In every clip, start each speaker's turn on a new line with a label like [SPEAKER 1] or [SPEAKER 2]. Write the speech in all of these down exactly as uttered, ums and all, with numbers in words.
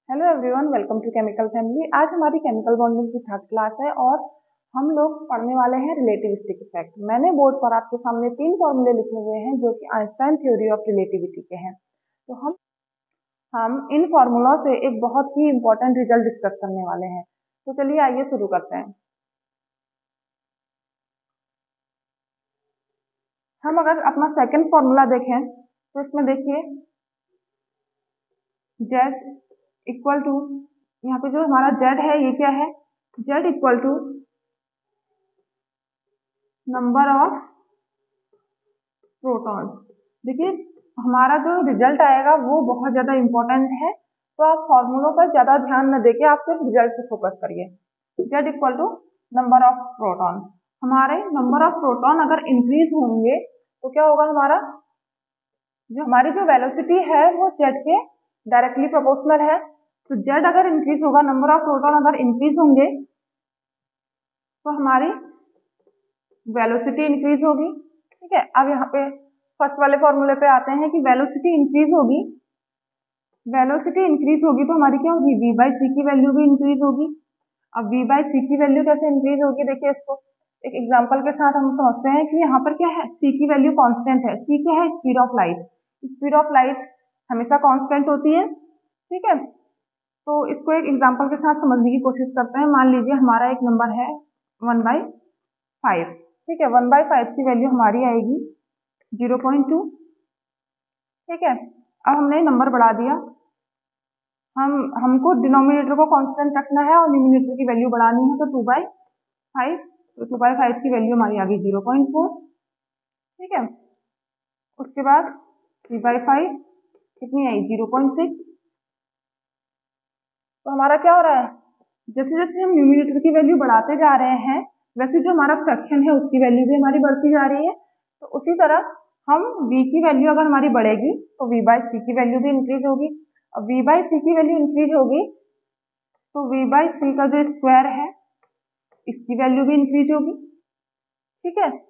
[SPEAKER 1] Hello everyone, welcome to chemical family. आज हमारी chemical bonding की थर्ड क्लास है और हम लोग पढ़ने वाले हैं रिलेटिविस्टिक इफेक्ट। मैंने बोर्ड पर आपके सामने तीन फॉर्मूले लिखे हुए हैं जो कि आइंस्टाइन थ्योरी ऑफ रिलेटिविटी के हैं। तो हम हम इन फॉर्मूलों से एक बहुत ही इंपॉर्टेंट रिजल्ट डिस्कस करने वाले हैं। तो चलिए आइए शुरू करते हैं। हम अगर अपना सेकेंड फॉर्मूला देखें तो इसमें देखिए जेड इक्वल टू, यहाँ पे जो हमारा जेड है ये क्या है, Z equal to number of protons. देखिए हमारा जो रिजल्ट आएगा वो बहुत ज्यादा इंपॉर्टेंट है, तो आप फॉर्मूलों पर ज्यादा ध्यान न देके आप सिर्फ रिजल्ट पे फोकस करिए। Z equal to number of proton. हमारे नंबर ऑफ प्रोटॉन अगर इंक्रीज होंगे तो क्या होगा, हमारा जो हमारी जो वेलोसिटी है वो जेड के डायरेक्टली प्रोपोर्शनल है। तो जेड अगर इंक्रीज होगा, नंबर ऑफ प्रोटॉन अगर इंक्रीज होंगे तो हमारी वेलोसिटी इंक्रीज होगी। ठीक है, अब यहाँ पे फर्स्ट वाले फॉर्मूले पे आते हैं कि वेलोसिटी इंक्रीज होगी, वेलोसिटी इंक्रीज होगी तो हमारी क्या होगी, v बाई सी की वैल्यू भी इंक्रीज होगी। अब v बाई सी की वैल्यू कैसे इंक्रीज होगी, देखिए इसको एक एग्जांपल के साथ हम समझते हैं कि यहाँ पर क्या है, c की वैल्यू कांस्टेंट है। c क्या है, speed of light. Speed of light हमेशा कांस्टेंट होती है। ठीक है, तो इसको एक एग्जांपल के साथ समझने की कोशिश करते हैं। मान लीजिए हमारा एक नंबर है वन बाई फाइव। ठीक है, वन बाई फाइव की वैल्यू हमारी आएगी जीरो पॉइंट टू। ठीक है, अब हमने नंबर बढ़ा दिया, हम हमको डिनोमिनेटर को कांस्टेंट रखना है और न्यूमिनेटर की वैल्यू बढ़ानी है, तो टू बाई फाइव, तो टू बाई फाइव की वैल्यू हमारी आ गई जीरो पॉइंट फोर। ठीक है, उसके बाद थ्री बाई फाइव कितनी आई, जीरो पॉइंट सिक्स। तो हमारा क्या हो रहा है, जैसे जैसे हम न्यूमिनेटर की वैल्यू बढ़ाते जा रहे हैं वैसे जो हमारा फ्रैक्शन है उसकी वैल्यू भी हमारी बढ़ती जा रही है। तो उसी तरह हम v की वैल्यू अगर हमारी बढ़ेगी तो v बाई सी की वैल्यू भी इंक्रीज होगी। अब v बाई सी की वैल्यू इंक्रीज होगी तो v बाई सी का जो स्क्वायर है इसकी वैल्यू भी इंक्रीज होगी। ठीक है,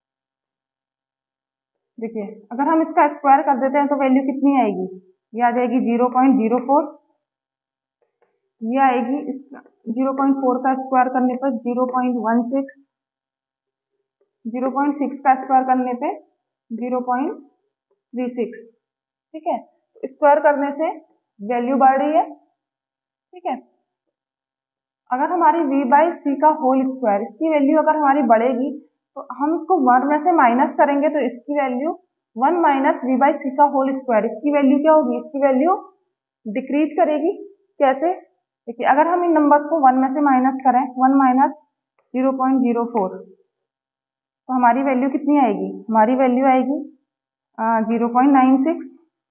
[SPEAKER 1] देखिए अगर हम इसका स्क्वायर कर देते हैं तो वैल्यू कितनी आएगी, ये आ जाएगी जीरो पॉइंट जीरो फोर। ये आएगी इसका जीरो पॉइंट फोर का स्क्वायर करने पर zero point one six, zero point six का स्क्वायर करने पे जीरो पॉइंट थ्री सिक्स। ठीक है, तो स्क्वायर करने से वैल्यू बढ़ रही है। ठीक है, अगर हमारी v बाई सी का होल स्क्वायर, इसकी वैल्यू अगर हमारी बढ़ेगी तो हम इसको वन में से माइनस करेंगे तो इसकी value one minus V by C का होल स्क्वायर, इसकी वैल्यू क्या होगी, इसकी वैल्यू डिक्रीज करेगी। कैसे, देखिए अगर हम इन नंबर्स को वन में से माइनस करें, one minus zero point zero four, तो हमारी वैल्यू कितनी आएगी, हमारी वैल्यू आएगी जीरो पॉइंट नाइन सिक्स।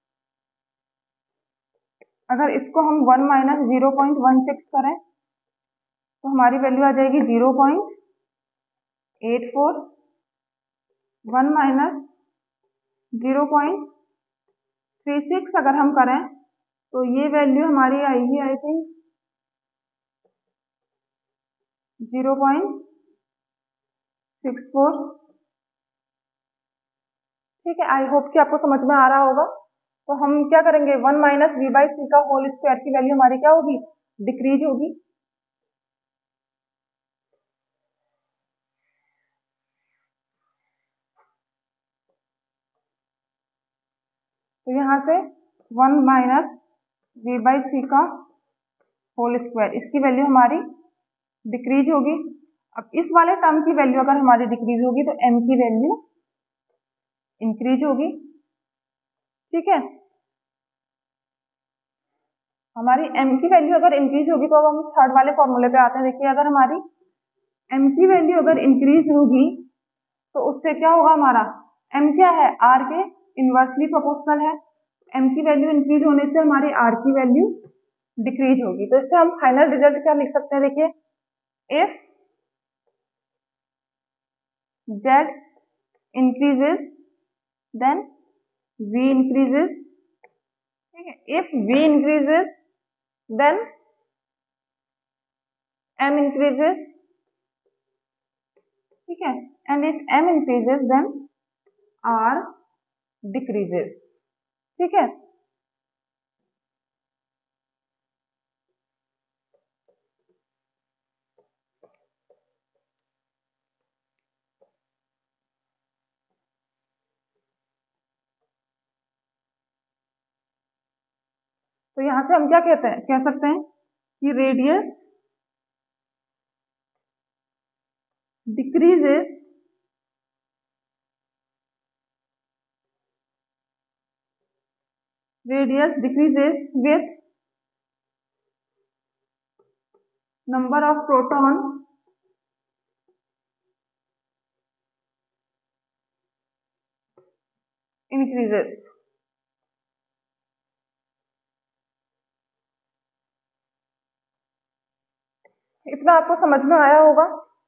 [SPEAKER 1] अगर इसको हम one minus zero point one six करें तो हमारी वैल्यू आ जाएगी zero point eight four. One minus zero point three six अगर हम करें तो ये वैल्यू हमारी आएगी I think zero point six four. ठीक है, आई होप कि आपको समझ में आ रहा होगा। तो हम क्या करेंगे, one minus V by C का होल स्क्वायर की वैल्यू हमारी क्या होगी, डिक्रीज होगी। तो यहाँ से one minus V by C का होल स्क्वायर, इसकी वैल्यू हमारी डिक्रीज होगी। अब इस वाले टर्म की वैल्यू अगर हमारी डिक्रीज होगी तो m की वैल्यू इंक्रीज होगी। ठीक है, हमारी m की वैल्यू अगर इंक्रीज होगी तो अब हम थर्ड वाले फॉर्मूले पे आते हैं। देखिए अगर हमारी m की वैल्यू अगर इंक्रीज होगी तो उससे क्या होगा, हमारा m क्या है, r के इनवर्सली प्रोपोर्शनल है। m की वैल्यू इंक्रीज होने से हमारी r की वैल्यू डिक्रीज होगी। तो इससे हम फाइनल रिजल्ट क्या लिख सकते हैं, देखिए if z increases then v increases। ठीक है, if v increases then m increases। ठीक है, and if m increases then r decreases। ठीक है, तो यहाँ से हम क्या कहते हैं कह सकते हैं कि radius decreases radius decreases with number of proton increases. इतना आपको समझ में आया होगा।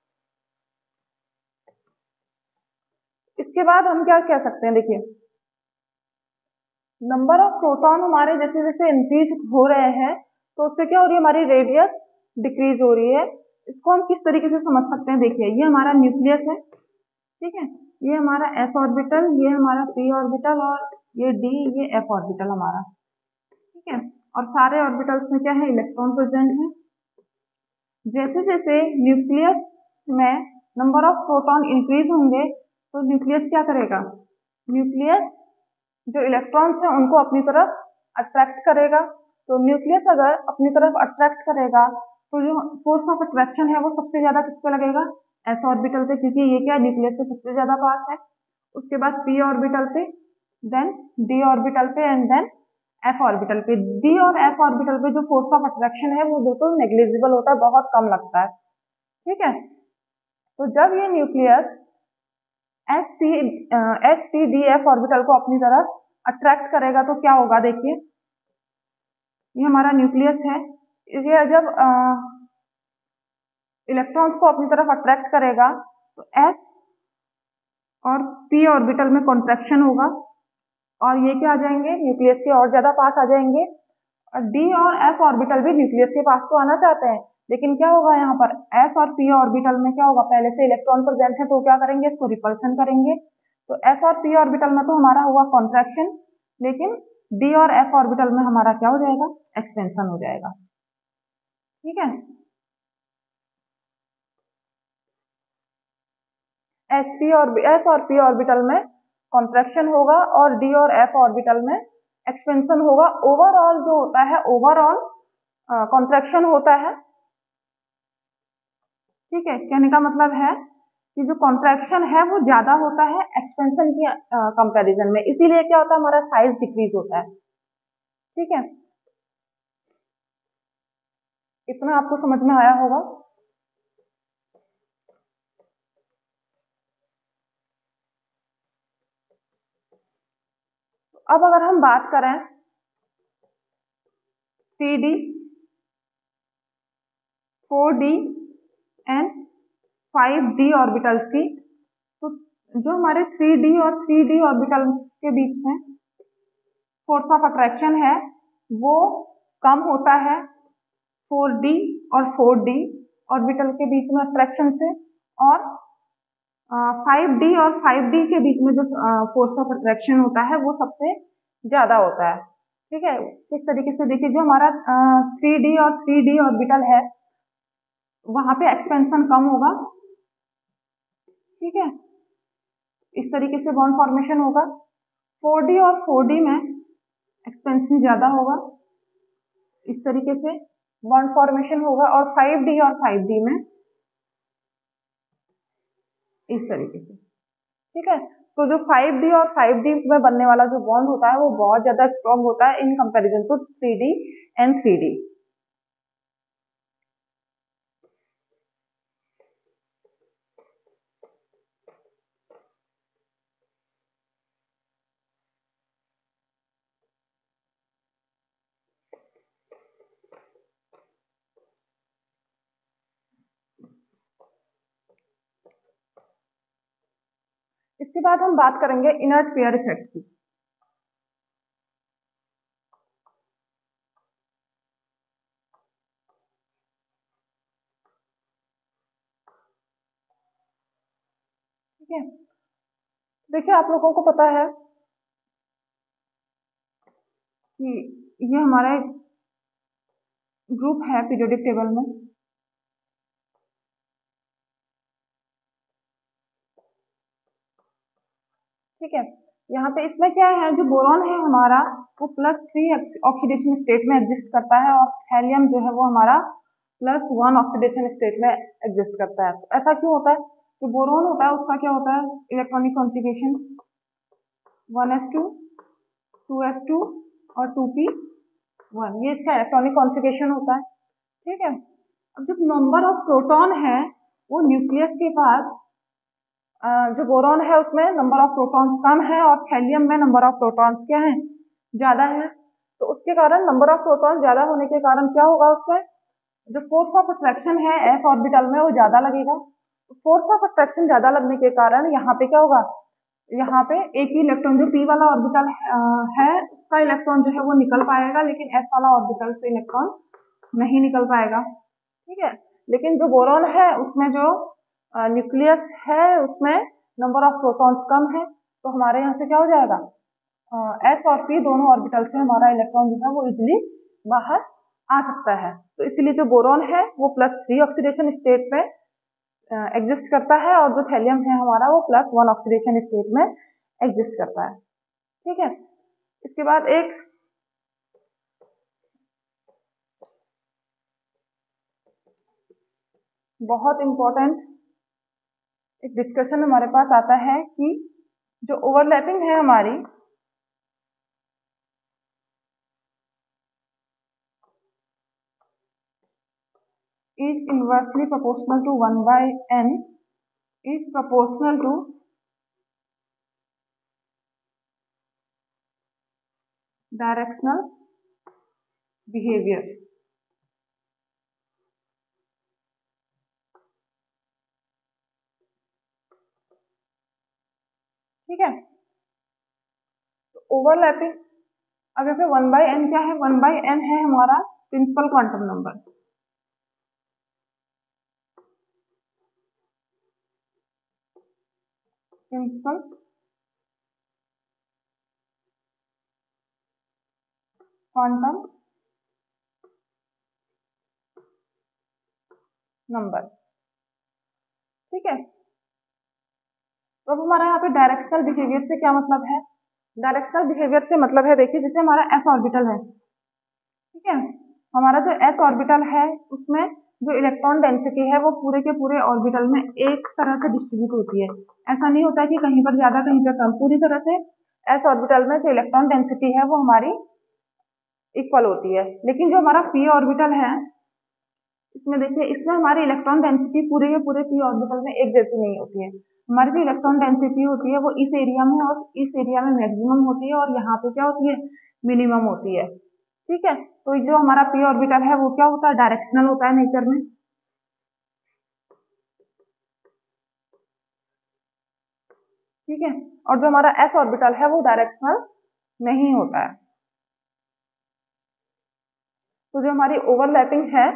[SPEAKER 1] इसके बाद हम क्या कह सकते हैं, देखिए नंबर ऑफ प्रोटॉन हमारे जैसे जैसे इंक्रीज हो रहे हैं तो उससे क्या हो रही है, हमारी रेडियस डिक्रीज हो रही है। इसको हम किस तरीके से समझ सकते हैं, देखिए ये हमारा न्यूक्लियस है, ठीक है, ये हमारा एस ऑर्बिटल, ये हमारा पी ऑर्बिटल और ये डी, ये एफ ऑर्बिटल हमारा, ठीक है, और सारे ऑर्बिटल्स में क्या है, इलेक्ट्रॉन प्रेजेंट है। जैसे जैसे न्यूक्लियस में नंबर ऑफ प्रोटॉन इंक्रीज होंगे तो न्यूक्लियस क्या करेगा, न्यूक्लियस जो इलेक्ट्रॉन्स हैं उनको अपनी तरफ अट्रैक्ट करेगा। तो न्यूक्लियस अगर अपनी तरफ अट्रैक्ट करेगा तो जो फोर्स ऑफ अट्रैक्शन है वो सबसे ज्यादा किस पे लगेगा, एस ऑर्बिटल पे, क्योंकि ये क्या न्यूक्लियस से सबसे ज्यादा पास है। उसके बाद पी ऑर्बिटल पे, देन डी ऑर्बिटल पे एंड देन एफ ऑर्बिटल पे। डी और एफ ऑर्बिटल पे जो फोर्स ऑफ अट्रैक्शन है वो बिल्कुल नेग्लिजिबल होता है, बहुत कम लगता है, ठीक है। तो जब ये nucleus S T S T D F orbital को अपनी तरफ अट्रैक्ट करेगा तो क्या होगा, देखिए ये हमारा न्यूक्लियस है, ये जब इलेक्ट्रॉन्स को अपनी तरफ अट्रैक्ट करेगा तो एस और पी ऑर्बिटल में कॉन्ट्रैक्शन होगा और ये क्या आ जाएंगे, न्यूक्लियस के और ज्यादा पास आ जाएंगे। और डी और एफ ऑर्बिटल भी न्यूक्लियस के पास तो आना चाहते हैं, लेकिन क्या होगा यहाँ पर एस और पी ऑर्बिटल में क्या होगा, पहले से इलेक्ट्रॉन प्रेजेंट है तो क्या करेंगे, इसको रिपल्शन करेंगे। तो एस और पी ऑर्बिटल में तो हमारा हुआ कॉन्ट्रैक्शन, लेकिन डी और एफ ऑर्बिटल में हमारा क्या हो जाएगा, एक्सपेंशन हो जाएगा, ठीक है। एस पी और एस और पी ऑर्बिटल में कॉन्ट्रैक्शन होगा और डी और एफ ऑर्बिटल में एक्सपेंशन होगा। ओवरऑल जो होता है, ओवरऑल कॉन्ट्रैक्शन होता है, ठीक है। कहने का मतलब है कि जो कॉन्ट्रैक्शन है वो ज्यादा होता है एक्सपेंशन की कंपैरिजन में, इसीलिए क्या होता है, हमारा साइज डिक्रीज होता है, ठीक है। इतना आपको समझ में आया होगा। अब अगर हम बात करें three D, four D and five D orbitals की, तो जो हमारे थ्री डी और थ्री डी ऑर्बिटल के बीच में फोर्स ऑफ अट्रैक्शन है वो कम होता है फोर डी और फोर डी ऑर्बिटल के बीच में अट्रैक्शन से, और फाइव डी और फाइव डी के बीच में जो फोर्स ऑफ अट्रैक्शन होता है वो सबसे ज्यादा होता है, ठीक है। इस तरीके से देखिए जो हमारा थ्री डी और थ्री डी ऑर्बिटल है वहां पे एक्सपेंशन कम होगा, ठीक है, इस तरीके से बॉन्ड फॉर्मेशन होगा। फोर डी और फोर डी में एक्सपेंशन ज्यादा होगा, इस तरीके से बॉन्ड फॉर्मेशन होगा, और फाइव डी और फाइव डी में इस तरीके से, ठीक है। तो जो फाइव डी और फाइव डी में बनने वाला जो बॉन्ड होता है वो बहुत ज्यादा स्ट्रॉन्ग होता है in comparison to three D and three D. इसके बाद हम बात करेंगे इनर्ट पेयर इफेक्ट की। ठीक है, देखिए आप लोगों को पता है कि ये हमारा एक ग्रुप है पीरियोडिक टेबल में, ठीक है। यहाँ पे इसमें क्या है, जो बोरॉन है हमारा वो प्लस थ्री ऑक्सीडेशन स्टेट में एग्जिस्ट करता है और हेलियम जो है वो हमारा प्लस वन ऑक्सीडेशन स्टेट में एग्जिस्ट करता है। तो ऐसा क्यों होता है? जो बोरॉन होता है उसका क्या होता है, electronic configuration one S two, two S two और टू पी वन, ये इसका इलेक्ट्रॉनिक कॉन्फ़िगरेशन होता है। ठीक है। अब जब नंबर ऑफ प्रोटॉन है वो न्यूक्लियस के पास, जो बोरॉन है उसमें नंबर ऑफ प्रोटॉन्स कम है और हेलियम में नंबर ऑफ प्रोटॉन्स क्या है, ज्यादा है। तो उसके कारण नंबर ऑफ प्रोटॉन्स ज्यादा होने के कारण क्या होगा, उसमें जो फोर्स ऑफ अट्रैक्शन है एस ऑर्बिटल में वो ज्यादा लगेगा। फोर्स ऑफ अट्रैक्शन ज्यादा लगने के कारण यहाँ पे क्या होगा, यहाँ पे एक ही इलेक्ट्रॉन जो पी वाला ऑर्बिटल है उसका इलेक्ट्रॉन जो है वो निकल पाएगा, लेकिन एस वाला ऑर्बिटल से इलेक्ट्रॉन नहीं निकल पाएगा। ठीक है। लेकिन जो बोरॉन है उसमें जो न्यूक्लियस है उसमें नंबर ऑफ प्रोटॉन्स कम है, तो हमारे यहाँ से क्या हो जाएगा, एस और पी दोनों ऑर्बिटल से हमारा इलेक्ट्रॉन जो है वो इजिली बाहर आ सकता है। तो इसलिए जो बोरॉन है वो प्लस थ्री ऑक्सीडेशन स्टेट में एग्जिस्ट करता है और जो थैलियम है हमारा वो प्लस वन ऑक्सीडेशन स्टेट में एग्जिस्ट करता है। ठीक है। इसके बाद एक बहुत इंपॉर्टेंट एक डिस्कशन हमारे पास आता है कि जो ओवरलैपिंग है हमारी, is inversely proportional to one by n is proportional to directional behavior। ठीक है। तो ओवरलैपिंग, अब यहाँ पे वन बाई एन क्या है, वन बाई एन है हमारा principal quantum number. Principal quantum number. ठीक है। तो अब हमारा यहाँ पे डायरेक्शनल बिहेवियर से क्या मतलब है, डायरेक्शनल बिहेवियर से मतलब है, देखिए जैसे हमारा एस ऑर्बिटल है। ठीक है। हमारा जो एस ऑर्बिटल है उसमें जो इलेक्ट्रॉन डेंसिटी है वो पूरे के पूरे ऑर्बिटल में एक तरह से डिस्ट्रीब्यूट होती है। ऐसा नहीं होता कि कहीं पर ज्यादा कहीं पर कम, पूरी तरह से एस ऑर्बिटल में जो इलेक्ट्रॉन डेंसिटी है वो हमारी इक्वल होती है। लेकिन जो हमारा पी ऑर्बिटल है इसमें देखिए, इसमें हमारी इलेक्ट्रॉन डेंसिटी पूरे के पूरे पी ऑर्बिटल में एक जैसी नहीं होती है। हमारी जो इलेक्ट्रॉन डेंसिटी होती है वो इस एरिया में और इस एरिया में मैक्सिमम होती है और यहाँ पे क्या होती है, मिनिमम होती है। ठीक है। तो जो हमारा पी ऑर्बिटल है वो क्या होता है, डायरेक्शनल होता है नेचर में। ठीक है। और जो हमारा एस ऑर्बिटल है वो डायरेक्शनल नहीं होता है। तो जो हमारी ओवरलैपिंग है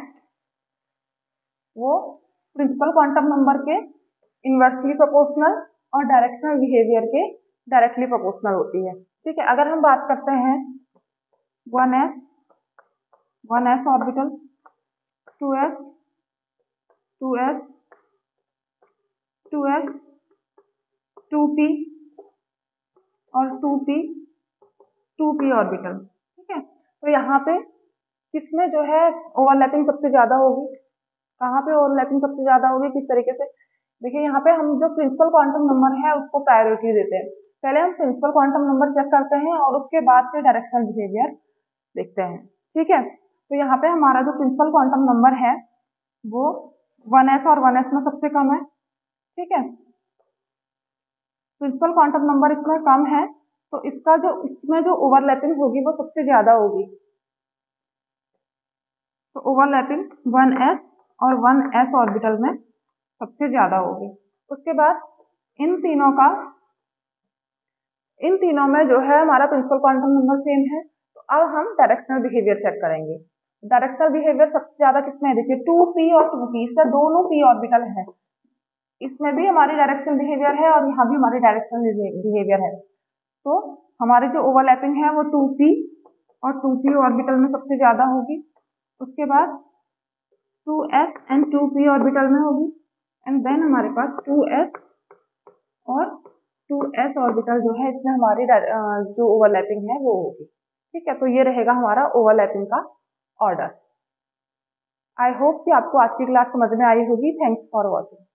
[SPEAKER 1] वो प्रिंसिपल क्वांटम नंबर के इनवर्सली प्रोपोर्शनल और डायरेक्शनल बिहेवियर के डायरेक्टली प्रोपोर्शनल होती है। ठीक है। अगर हम बात करते हैं one s, one s orbital, two S, two S, two S, two p और two p, two p orbital. ठीक है। तो यहाँ पे किसमें जो है ओवरलैपिंग सबसे ज्यादा होगी, कहाँ पे ओवरलैपिंग सबसे ज्यादा होगी, किस तरीके से, देखिए यहाँ पे हम जो प्रिंसिपल क्वांटम नंबर है उसको प्रायोरिटी देते हैं। पहले हम प्रिंसिपल क्वांटम नंबर चेक करते हैं और उसके बाद फिर डायरेक्शनल बिहेवियर देखते हैं। ठीक है। तो यहाँ पे हमारा जो प्रिंसिपल क्वांटम नंबर है वो वन एस और वन एस में सबसे कम है। ठीक है। प्रिंसिपल क्वांटम नंबर इसमें कम है तो इसका जो इसमें जो ओवरलैपिंग होगी वो सबसे ज्यादा होगी। तो ओवरलैपिंग वन एस और वन एस ऑर्बिटल में सबसे ज्यादा होगी। उसके बाद इन तीनों का इन तीनों में जो है हमारा प्रिंसिपल क्वांटम नंबर सेम है। तो अब हम डायरेक्शनल बिहेवियर चेक करेंगे। डायरेक्शनल बिहेवियर सबसे ज्यादा किसमें है, देखिए टू पी और टू पी, इसका दोनों पी ऑर्बिटल है, इसमें भी हमारी डायरेक्शनल बिहेवियर है और यहाँ भी हमारी डायरेक्शनल बिहेवियर है। तो हमारी जो ओवरलैपिंग है वो टू पी और टू पी ऑर्बिटल में सबसे ज्यादा होगी। उसके बाद two s and two p orbital में होगी एंड देन हमारे पास टू एस और टू एस ऑर्बिटल जो है इसमें हमारी जो ओवरलैपिंग है वो होगी। ठीक है, तो ये रहेगा हमारा ओवरलैपिंग का ऑर्डर। आई होप कि आपको आज की क्लास समझ में आई होगी। Thanks for watching.